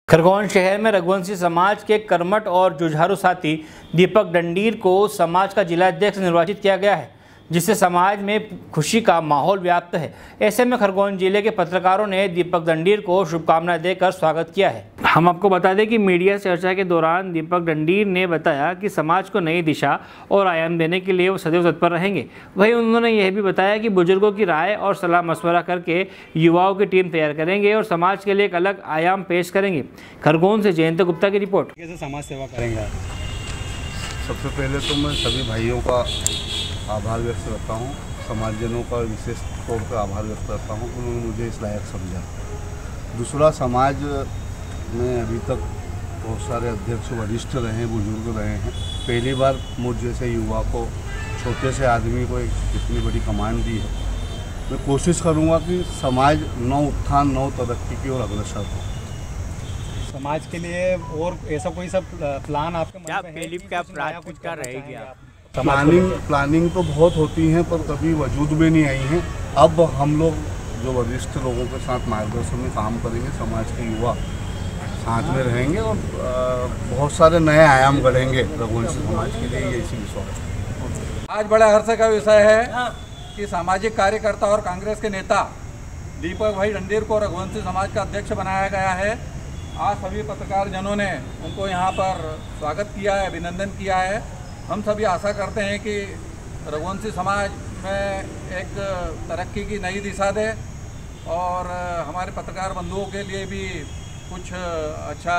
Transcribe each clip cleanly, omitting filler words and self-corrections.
खरगोन शहर में रघुवंशी समाज के कर्मठ और जुझारू साथी दीपक डंडीर को समाज का जिला अध्यक्ष निर्वाचित किया गया है, जिससे समाज में खुशी का माहौल व्याप्त है। ऐसे में खरगोन जिले के पत्रकारों ने दीपक डंडीर को शुभकामनाएं देकर स्वागत किया है। हम आपको बता दें कि मीडिया चर्चा के दौरान दीपक डंडीर ने बताया कि समाज को नई दिशा और आयाम देने के लिए वो सदैव तत्पर रहेंगे। वहीं उन्होंने यह भी बताया कि बुजुर्गों की राय और सलाह मशवरा करके युवाओं की टीम तैयार करेंगे और समाज के लिए एक अलग आयाम पेश करेंगे। खरगोन से जयंत गुप्ता की रिपोर्ट। कैसे समाज सेवा करेंगे? सबसे पहले तो मैं सभी भाइयों का आभार व्यक्त करता हूँ, समाजजनों का विशेष तौर पर आभार व्यक्त करता हूँ कि उन्होंने मुझे इस लायक समझा। दूसरा, समाज में अभी तक बहुत सारे अध्यक्ष वरिष्ठ रहे हैं, बुजुर्ग रहे हैं। पहली बार मुझ जैसे युवा को, छोटे से आदमी को एक इतनी बड़ी कमान दी है। मैं कोशिश करूँगा कि समाज नव उत्थान, नव तरक्की की ओर अग्रसर हो। समाज के लिए और ऐसा कोई सब प्लान आपके मन में है? क्या प्राथमिकता रहेगी? प्लानिंग तो बहुत होती हैं, पर कभी वजूद में नहीं आई हैं। अब हम लोग जो वरिष्ठ लोगों के साथ मार्गदर्शन में काम करेंगे, समाज के युवा साथ में रहेंगे और बहुत सारे नए आयाम गढ़ेंगे रघुवंशी समाज के लिए। ये इसी विषय आज बड़े हर्ष का विषय है कि सामाजिक कार्यकर्ता और कांग्रेस के नेता दीपक भाई डंडीर को रघुवंशी समाज का अध्यक्ष बनाया गया है। आज सभी पत्रकार जनों ने उनको यहाँ पर स्वागत किया है, अभिनंदन किया है। हम सभी आशा करते हैं कि रघुवंशी समाज में एक तरक्की की नई दिशा दे और हमारे पत्रकार बंधुओं के लिए भी कुछ अच्छा।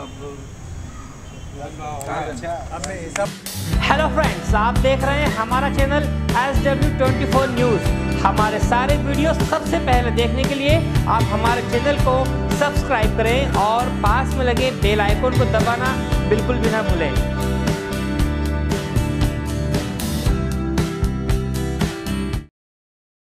हेलो फ्रेंड्स, आप देख रहे हैं हमारा चैनल SW24 न्यूज़। हमारे सारे वीडियो सबसे पहले देखने के लिए आप हमारे चैनल को सब्सक्राइब करें और पास में लगे बेल आइकन को दबाना बिल्कुल भी ना भूलें।